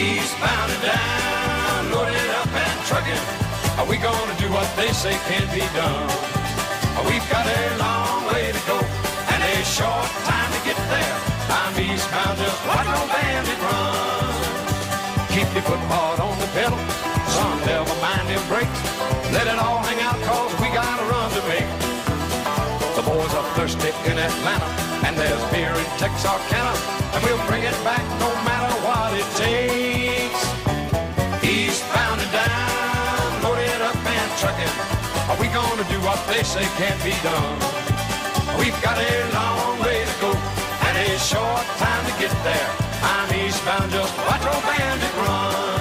Eastbound and down, loaded up and trucking. Are we gonna do what they say can't be done? We've got a long way to go and a short time to get there. I'm eastbound, just watch no bandit run. Keep your foot hard on the pedal, son, never mind them brakes. Let it all hang out, cause we got a run to make. The boys are thirsty in Atlanta, and there's beer in Texarkana, and we'll bring it back no matter what it takes. Eastbound and down, loaded up and trucking. Are we gonna do what they say can't be done? We've got a long way to go and a short time to get there. I'm eastbound, just watch old bandit run.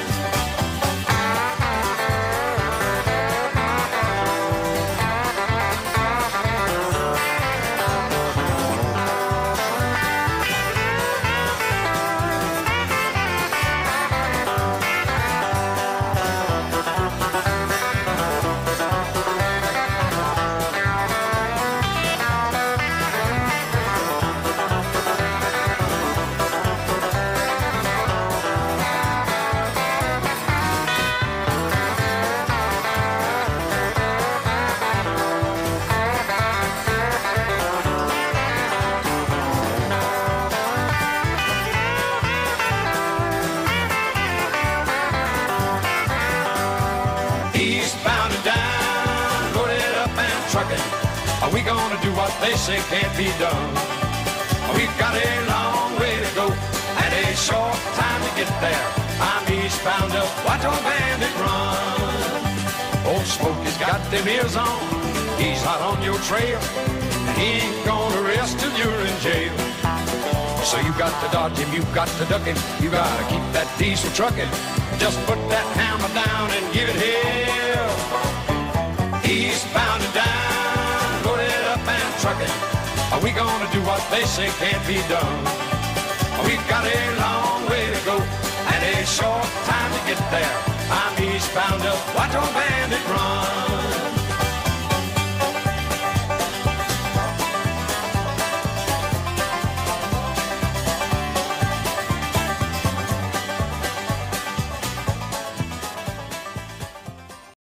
Eastbound and down, loaded up and trucking. Are we gonna do what they say can't be done? We've got a long way to go and a short time to get there. I'm eastbound, just watch old bandit run. Old Smokey's got them ears on, he's hot on your trail, and he ain't gonna rest till you're in jail. So you got to dodge him, you got to duck him, you gotta keep that diesel trucking. Just put that hammer down and give it hell. Eastbound and down, loaded up and trucking. Are we gonna do what they say can't be done? We've got a long way to go and a short time to get there. I'm eastbound, just watch old bandit run.